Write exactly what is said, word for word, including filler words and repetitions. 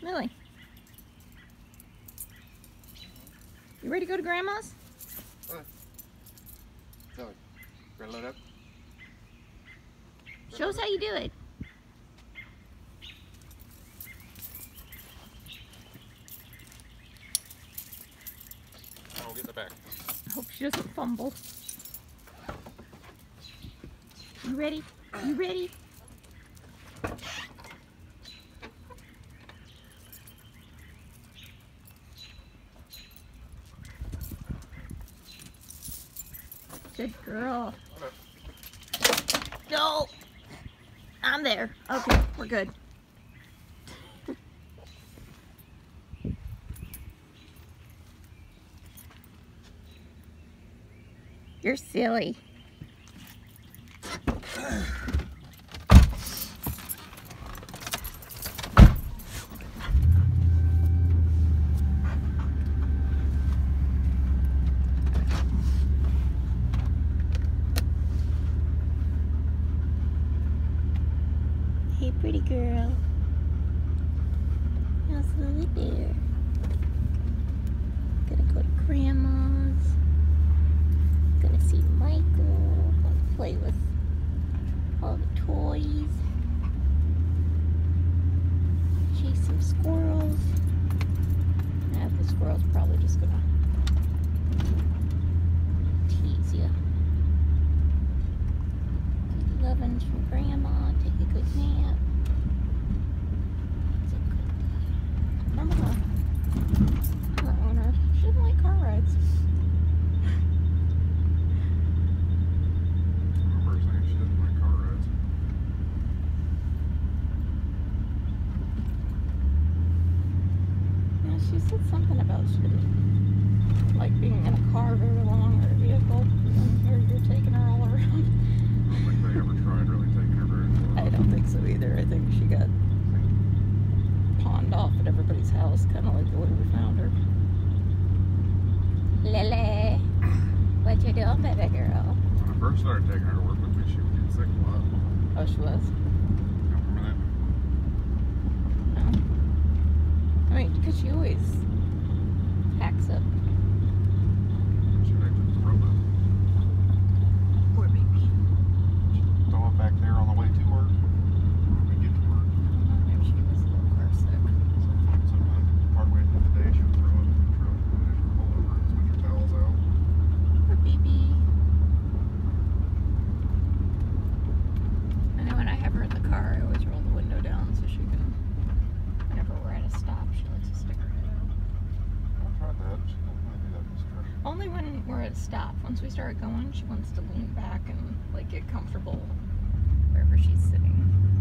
Millie. You ready to go to Grandma's? All right. Millie, ready to load up? Show us how you do it. I'll get in the back. I hope she doesn't fumble. You ready? You ready? Good girl. No! I'm there. Okay, we're good. You're silly. Hey, pretty girl. How's Lily there? Gonna go to Grandma's. Gonna see Michael. Gonna play with all the toys. Chase some squirrels. Nah, the squirrel's probably just gonna tease you. Lovin's from Grandma. Take a good nap. It's a good day. Remember her, her owner. She doesn't like car rides. I remember saying she doesn't like car rides. Yeah, she said something about she didn't like being in a car very long or a vehicle. And here you're taking her all around. I don't think they ever tried really taking her very far. I don't think so either. I think she got pawned off at everybody's house, kind of like the way we found her. Lily, what you doing, baby girl? When I first started taking her to work with me, she was getting sick a lot. Oh, she was? You don't remember that? No. I mean, because she always packs up. She actually was a robot. Poor baby. Throw it back there on the way to work. When we get to work. Maybe she was a little car sick. Sometimes part way through the day, she would throw it in the truck and then pull over and switch her towels out. Poor baby. I know when I have her in the car, I always roll the window down so she can, whenever we're at a stop, she likes to stick her head out. I tried that. She doesn't really do that in this truck. Only when we're at a stop. Once we start going, she wants to lean back and like get comfortable wherever she's sitting.